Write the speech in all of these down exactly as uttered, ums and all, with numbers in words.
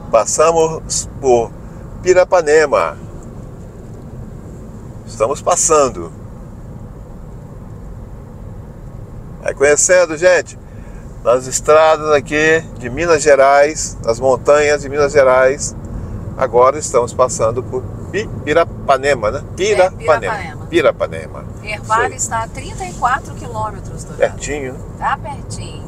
Passamos por Pirapanema. Estamos passando. Vai conhecendo, gente, nas estradas aqui de Minas Gerais, nas montanhas de Minas Gerais. Agora estamos passando por Pirapanema, né? Pirapanema. É, Pirapanema. Pirapanema. Ervalha está a trinta e quatro quilômetros do pertinho, né? Tá pertinho.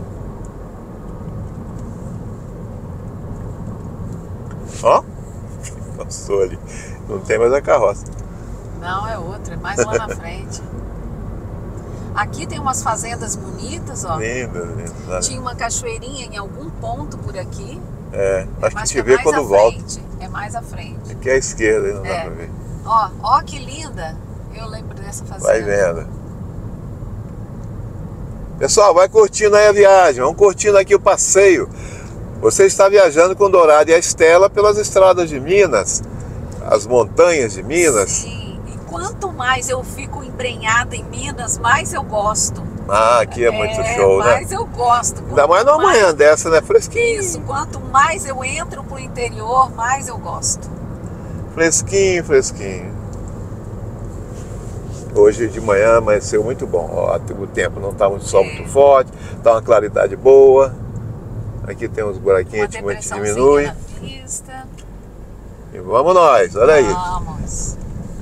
Ó, passou ali. Não tem mais a carroça. Não, é outra, é mais lá na frente. Aqui tem umas fazendas bonitas, ó. Lindo, lindo. Tinha uma cachoeirinha em algum ponto por aqui. É, acho que a gente vê é quando volta. É mais à frente. Aqui é à esquerda, aí não é. dá pra ver. Ó, ó que linda. Eu lembro dessa fazenda. Vai vendo. Pessoal, vai curtindo aí a viagem. Vamos curtindo aqui o passeio. Você está viajando com Dourado e a Estela pelas estradas de Minas, as montanhas de Minas. Sim, e quanto mais eu fico embrenhada em Minas, mais eu gosto. Ah, aqui é, é muito show, mais né? Mais eu gosto. Ainda mais numa mais... manhã dessa, né? Fresquinho. Isso, quanto mais eu entro pro interior, mais eu gosto. Fresquinho, fresquinho. Hoje de manhã amanheceu muito bom. Ó, o tempo não está muito sol é. muito forte, está uma claridade boa. Aqui tem uns buraquinhos que a gente diminui. Na pista. E vamos nós, olha aí. Vamos.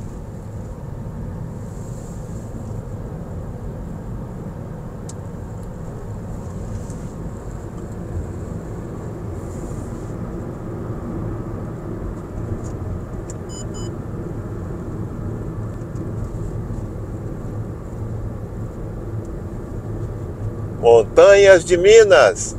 Montanhas de Minas.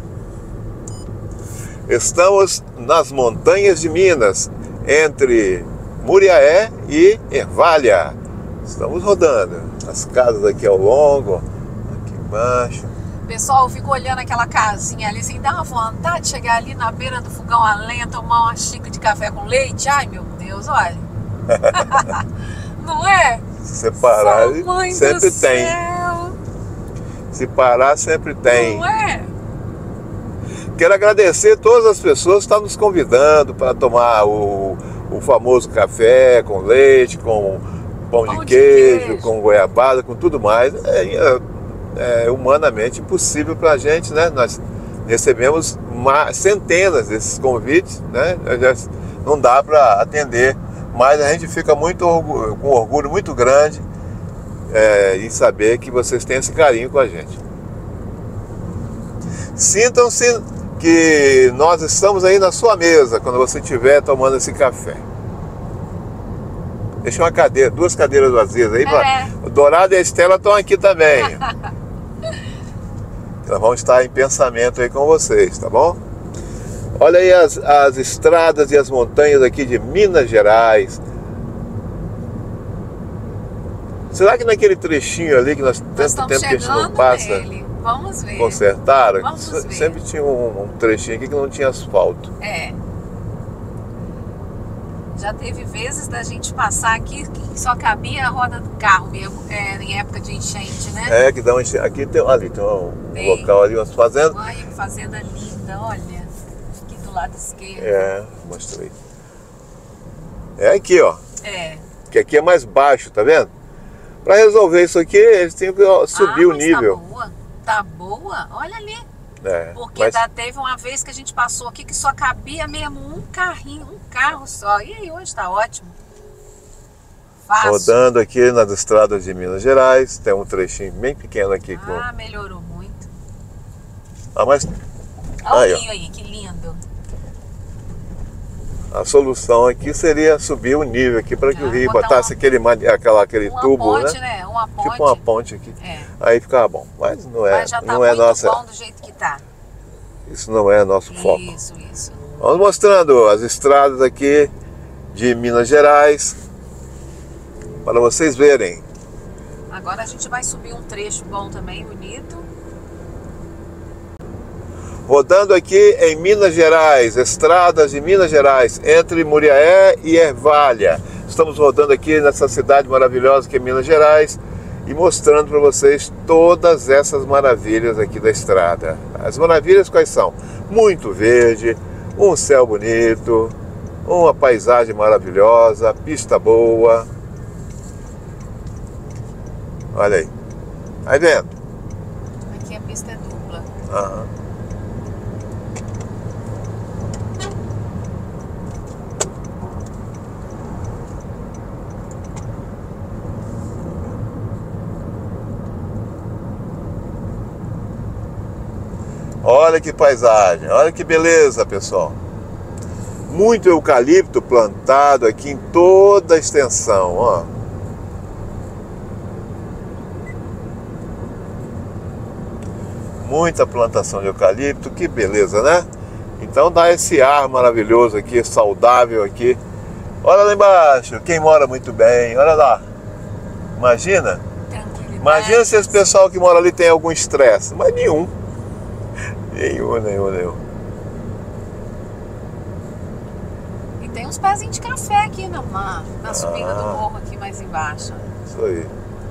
Estamos nas montanhas de Minas, entre Muriaé e Ervalha. Estamos rodando. As casas aqui ao longo, aqui embaixo. Pessoal, eu fico olhando aquela casinha ali, assim, dá uma vontade de chegar ali na beira do fogão a lenha, tomar uma xícara de café com leite. Ai, meu Deus, olha. Não é? Se parar, sempre tem. Céu. Se parar, sempre tem. Não é? Quero agradecer todas as pessoas que estão nos convidando para tomar o, o famoso café com leite, com pão, pão de, queijo, de queijo, com goiabada, com tudo mais. É, é, é humanamente impossível para a gente, né? Nós recebemos uma, centenas desses convites, né? Não dá para atender, mas a gente fica muito orgulho, com orgulho muito grande é, em saber que vocês têm esse carinho com a gente. Sintam-se que nós estamos aí na sua mesa quando você estiver tomando esse café. Deixa uma cadeira, duas cadeiras vazias aí. É. O Dourado e a Estela estão aqui também. Nós vamos estar em pensamento aí com vocês, tá bom? Olha aí as, as estradas e as montanhas aqui de Minas Gerais. Será que naquele trechinho ali que nós nós tanto tempo que a gente não passa... Nele. Vamos ver. Consertaram? Vamos ver. Sempre tinha um, um trechinho aqui que não tinha asfalto. É. Já teve vezes da gente passar aqui que só cabia a roda do carro mesmo, é, em época de enchente, né? É, que dá um enchente. Aqui tem, ali, tem um tem. local ali, umas fazendas. Olha que fazenda linda, olha. Aqui do lado esquerdo. É, mostrei. É aqui, ó. É. Que aqui é mais baixo, tá vendo? Para resolver isso aqui, eles têm que ó, subir ah, o nível. Tá boa. Tá boa? Olha ali. É, porque mas... já teve uma vez que a gente passou aqui que só cabia mesmo um carrinho, um carro só. E aí, hoje tá ótimo. Fácil. Rodando aqui nas estradas de Minas Gerais, tem um trechinho bem pequeno aqui. Ah, com... melhorou muito. Ah, mas... Olha o rio aí, que lindo. A solução aqui seria subir o nível aqui para que ah, o rio botasse uma... aquele, aquela, aquele uma tubo, ponte, né? né? Uma ponte. Tipo uma ponte aqui. É. Aí ficava bom. Mas não é, Mas já tá não é muito nossa. bom do jeito que tá. Isso não é nosso isso, foco. Isso, isso. Vamos mostrando as estradas aqui de Minas Gerais para vocês verem. Agora a gente vai subir um trecho bom também, bonito. Rodando aqui em Minas Gerais, estradas de Minas Gerais, entre Muriaé e Ervalha. Estamos rodando aqui nessa cidade maravilhosa que é Minas Gerais e mostrando para vocês todas essas maravilhas aqui da estrada. As maravilhas quais são? Muito verde, um céu bonito, uma paisagem maravilhosa, pista boa. Olha aí. Aí vendo? Aqui a pista é dupla. Aham. Olha que paisagem, olha que beleza, pessoal. Muito eucalipto plantado aqui em toda a extensão, ó. Muita plantação de eucalipto, que beleza, né? Então dá esse ar maravilhoso aqui, saudável aqui. Olha lá embaixo, quem mora muito bem, olha lá. Imagina? Imagina se esse pessoal que mora ali tem algum estresse, mas nenhum. Nenhum, nenhum, nenhum. E tem uns pezinhos de café aqui na, na, na subida ah, do morro aqui mais embaixo. Isso aí.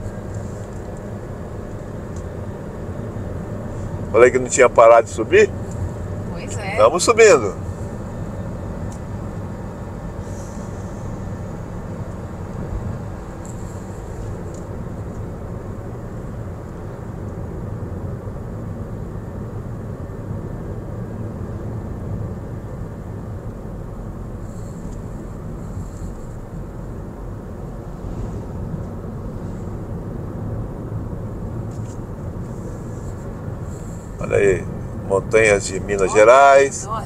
Falei que não tinha parado de subir? Pois é. Estamos subindo. Olha aí, montanhas de Minas olha, Gerais. Olha.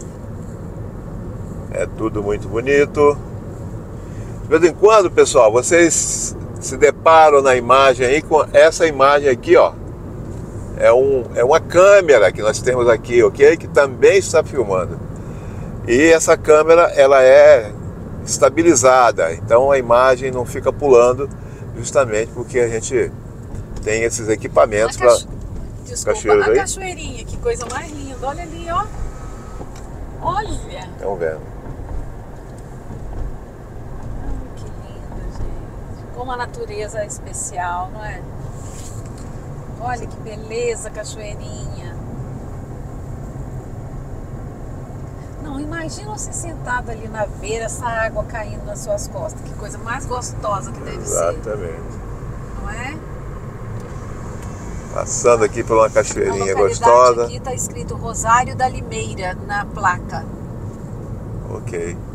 É tudo muito bonito. De vez em quando, pessoal, vocês se deparam na imagem aí com essa imagem aqui, ó. É, um, é uma câmera que nós temos aqui, ok? Que também está filmando. E essa câmera, ela é estabilizada. Então a imagem não fica pulando, justamente porque a gente tem esses equipamentos para... Desculpa, a cachoeirinha, que coisa mais linda. Olha ali, ó. Olha. Estão vendo. Ai, que lindo, gente. Como a natureza é especial, não é? Olha que beleza, cachoeirinha. Não, imagina você sentado ali na beira, essa água caindo nas suas costas. Que coisa mais gostosa que deve Exatamente. ser. Exatamente. Não é? Passando aqui por uma cachoeirinha a gostosa. Aqui está escrito Rosário da Limeira na placa. Ok.